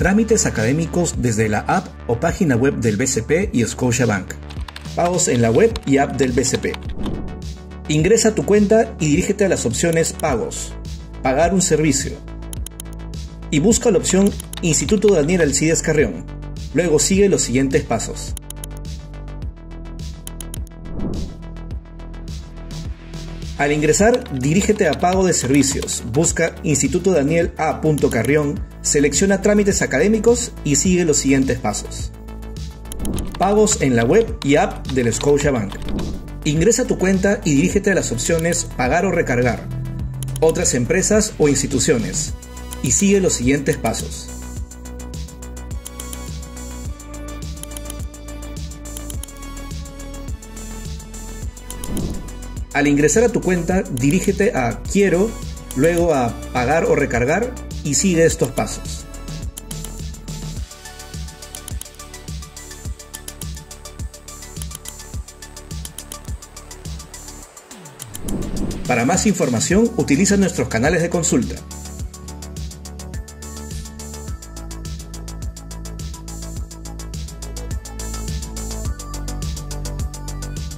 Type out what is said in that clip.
Trámites académicos desde la app o página web del BCP y Scotiabank. Pagos en la web y app del BCP. Ingresa a tu cuenta y dirígete a las opciones Pagos, Pagar un servicio. Y busca la opción Instituto Daniel Alcides Carrión. Luego sigue los siguientes pasos. Al ingresar, dirígete a Pago de Servicios, busca Instituto Daniel A. Carrión, selecciona Trámites académicos y sigue los siguientes pasos. Pagos en la web y app del Scotiabank. Ingresa a tu cuenta y dirígete a las opciones Pagar o recargar, Otras empresas o instituciones, y sigue los siguientes pasos. Al ingresar a tu cuenta, dirígete a Quiero, luego a Pagar o recargar y sigue estos pasos. Para más información, utiliza nuestros canales de consulta.